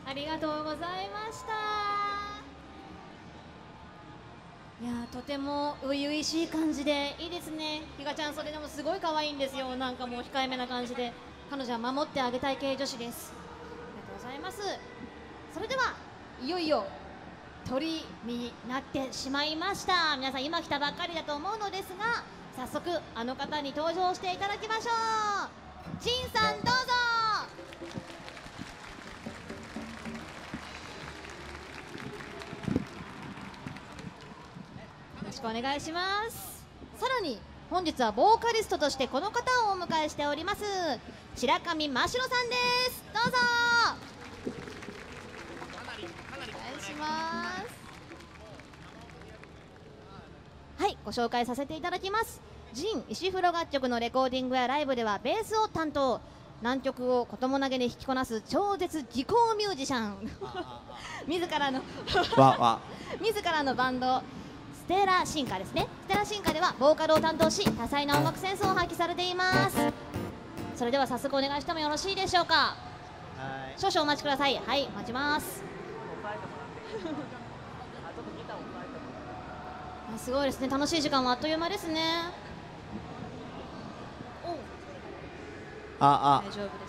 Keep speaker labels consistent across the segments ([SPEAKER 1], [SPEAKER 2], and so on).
[SPEAKER 1] ありがとうございました。いやとても初々しい感じでいいですね。ひがちゃんそれでもすごい可愛いんですよ。なんかもう控えめな感じで彼女は守ってあげたい系女子です。ありがとうございます。それではいよいよ鳥になってしまいました。皆さん今来たばっかりだと思うのですが、早速あの方に登場していただきましょう。ジンさんどうぞ。よろしくお願いします。さらに本日はボーカリストとしてこの方をお迎えしております。白上真白さんです。どうぞお願いします。はい、ご紹介させていただきます。ジン石風呂楽曲のレコーディングやライブではベースを担当、難曲を子供投げで弾きこなす超絶技巧ミュージシャン自らのバンドステラ進化ですね。ステラ進化ではボーカルを担当し、多彩な音楽センスを発揮されています。それでは早速お願いしてもよろしいでしょうか。少々お待ちください。はい、待ちます。すごいですね。楽しい時間はあっという間ですね。大丈夫です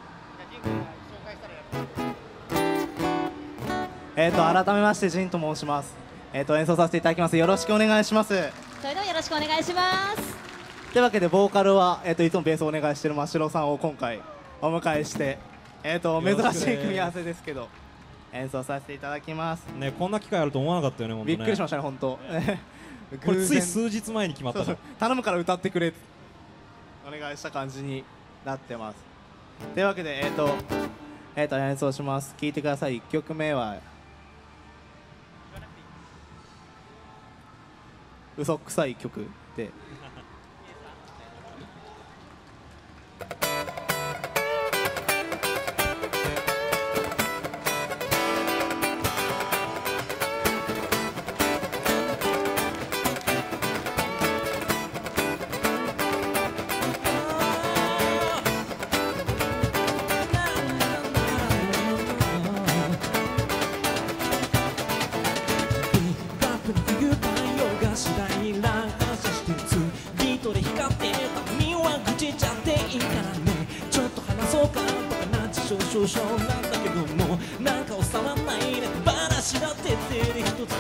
[SPEAKER 2] か。改めましてジンと申します。演奏させていただきます。よろしくお願いします。
[SPEAKER 1] それではよろしくお願いします。
[SPEAKER 2] というわけでボーカルは、いつもベースをお願いしている真白さんを今回お迎えして、珍しい組み合わせですけど演奏させていただきます
[SPEAKER 3] ね。こんな機会あると思わなかったよね。本当ね、
[SPEAKER 2] びっくりしましたね。本当
[SPEAKER 3] これつい数日前に決まったの。
[SPEAKER 2] 頼むから歌ってくれお願いした感じになってます。というわけで演奏します。聴いてください。1曲目は嘘くさい曲で
[SPEAKER 4] 少々なんだけども、なんか収まんないね話だって手で一つと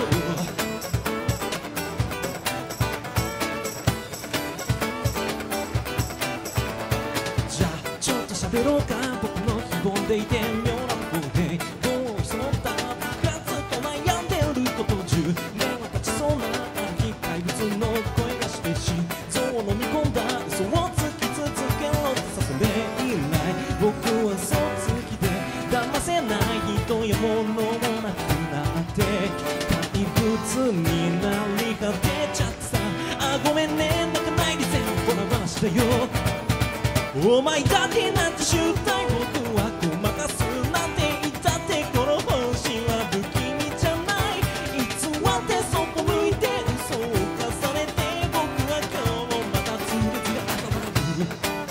[SPEAKER 4] じゃあちょっと喋ろうか。僕の非凡でいて妙なところでどうその他がずっと悩んでること中目が立ちそうな機械物の声がして心臓を飲み込んだ嘘を突き続けろってさせていない僕はそう騙せない人や物もなくなって怪物になり果てちゃってさあごめんね泣かないで全部の話だよお前だってなんて醜態僕はごまかすなんて言ったってこの本心は不気味じゃない偽ってそこ向いて嘘を重ねて僕は今日もまた痛烈が温まる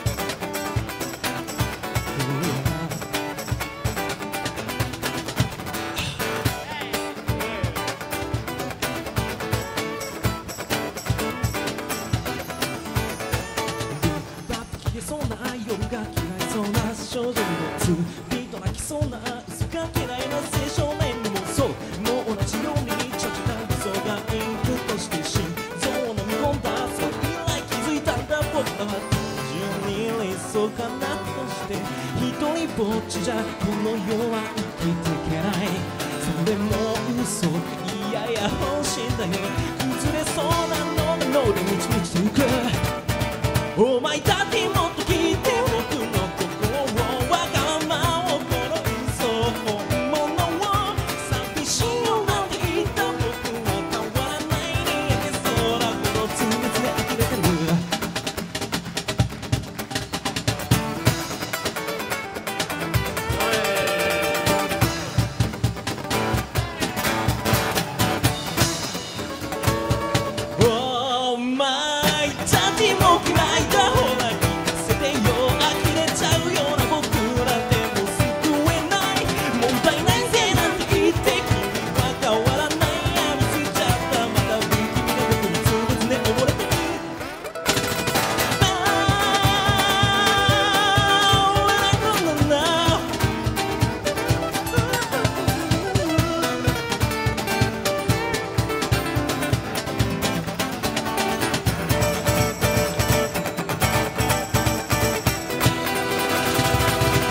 [SPEAKER 4] 少女にもつビート泣きそうな嘘が嫌いな青少年にもそうもう同じようにちょっとな嘘がインプットして心臓を飲み込んだそれ以来気づいたんだ僕らは単純に理想かなとして一人ぼっちじゃこの世は生きていけないそれも嘘いやいや本心だよ崩れそうなので満ち満ちていくお前だってもっと聞いて僕のお前だってもう嫌いだほら聞かせ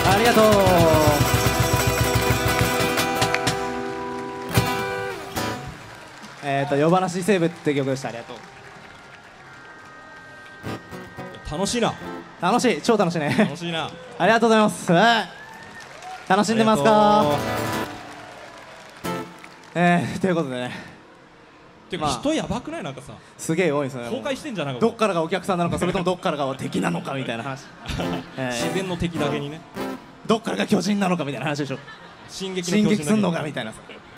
[SPEAKER 2] ありがとう。夜話セーブって曲でした。ありがとう。
[SPEAKER 3] 楽しいな。
[SPEAKER 2] 楽しい、超楽しいね。
[SPEAKER 3] 楽しいな。
[SPEAKER 2] ありがとうございます。楽しんでますか。ということでね、
[SPEAKER 3] てか人やばくない？なんかさ、
[SPEAKER 2] すげえ多いですね。
[SPEAKER 3] 崩壊してんじゃないか。
[SPEAKER 2] どっからがお客さんなのか、それともどっからが敵なのかみたいな話。
[SPEAKER 3] 自然の敵だけにね。
[SPEAKER 2] どっからが巨人なのかみたいな話でしょ。
[SPEAKER 3] 進撃
[SPEAKER 2] すんのかみたいな。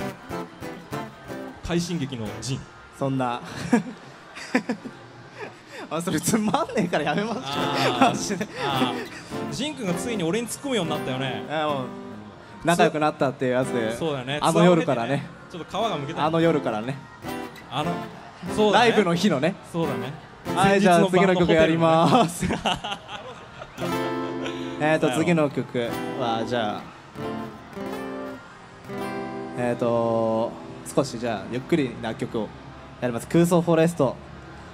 [SPEAKER 3] 快進撃の陣。
[SPEAKER 2] そんなそれつまんねえからやめましょう。
[SPEAKER 3] ジン君がついに俺に突っ込むようになったよね。
[SPEAKER 2] 仲良くなったっていうやつで。
[SPEAKER 3] そうだね。
[SPEAKER 2] あの夜からね。
[SPEAKER 3] ちょっと皮がむけた。
[SPEAKER 2] あの夜からね。
[SPEAKER 3] そうだね。
[SPEAKER 2] ライブの日のね。
[SPEAKER 3] そうだね。
[SPEAKER 2] はい、じゃあ次の曲やります。次の曲はじゃあ少しじゃあゆっくりな曲をやります。空想フォレスト。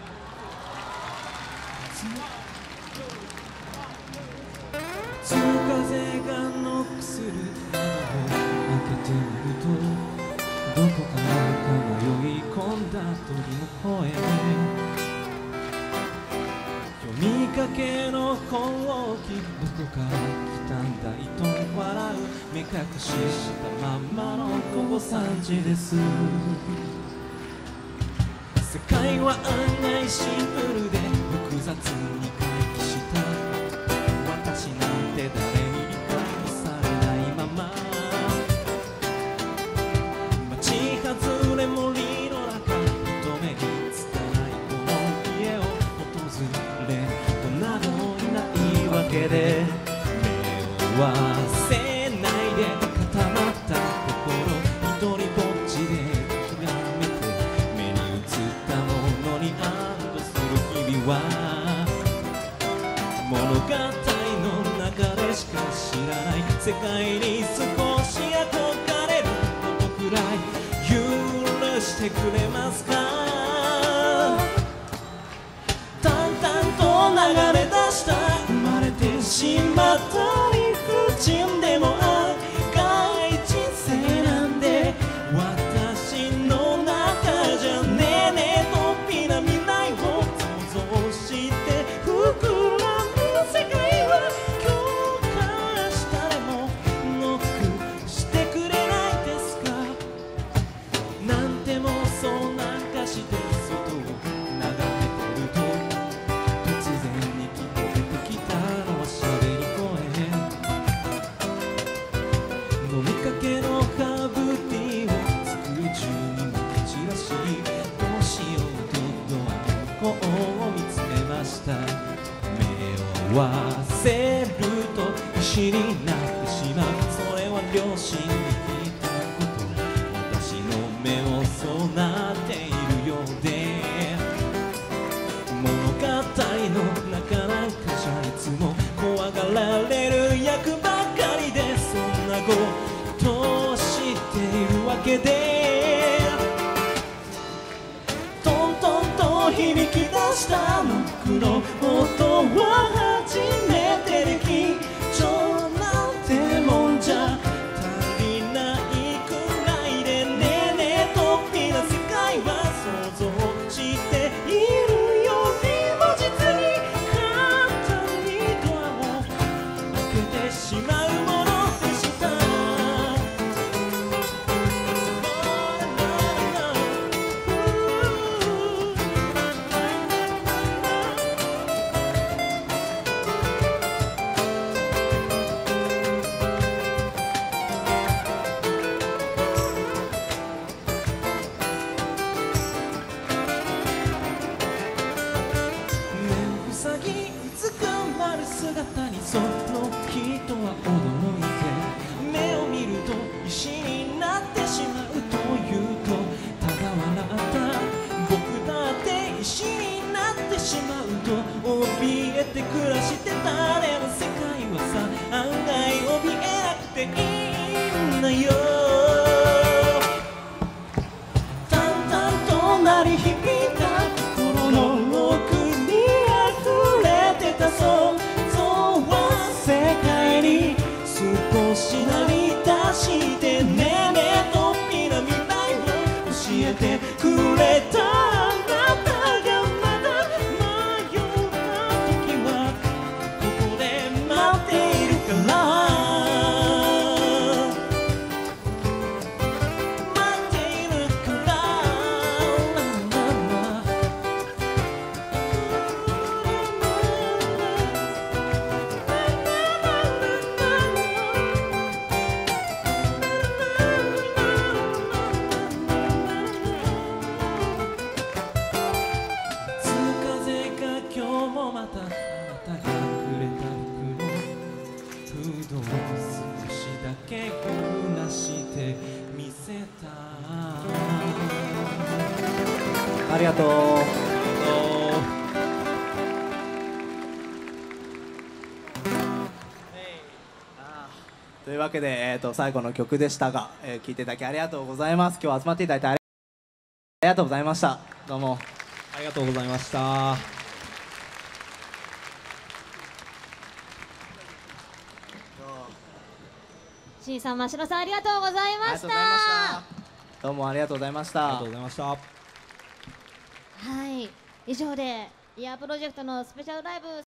[SPEAKER 4] 風がノックする窓を開けてみると、どこからか迷い込んだ鳥の声、読みかけの本を聞く、どこから来たんだいと笑う、目隠ししたまんまの午後3時です。世界は案外シンプルで複雑に回帰した、私なんて誰に理解されないまま、街外れ森の中、人目につかないこの家を訪れる人などいないわけで、目を合わせないで固まった心、一人ぼっちでひらめて、目に映ったものに安堵する日々は、物語の中でしか知らない世界に少し憧れることくらい許してくれますか。淡々と流れ出した生まれてしまった理不尽でも赤い人生なんで、私の中じゃねえねえとっぴな未来を想像して膨らむ世界は、強化したでもノックしてくれないですか。なんてもそうなんかして外を眺めてると、突然に聞こえてきたのは喋り声、飲みかけのハーブティーを机中にまき散らし、どうしようとドアの向こうを見つめました。目を合わせると石になってしまう、それは両親に聞いたこと、私の目をそうなっているようで、物語の中なんかじゃいつも怖がられる役ばかりで、そんなことを知っているわけで、トントンと響き出したノックの音は初めてで、緊張なんてもんじゃ足りないくらいで、ねえねえとっぴな世界は想像しているよりも実に簡単にドアを開けてしまうものでした。
[SPEAKER 2] ありがとう。というわけで、最後の曲でしたが、聴いていただきありがとうございます。今日は集まっていただいてありがとうございました。どうも
[SPEAKER 3] ありがとうございました。
[SPEAKER 1] しんさん、真城さん、ありがとうございました。
[SPEAKER 2] どうもありがとうございました。
[SPEAKER 3] ありがとうございました。
[SPEAKER 1] はい、以上でイヤープロジェクトのスペシャルライブ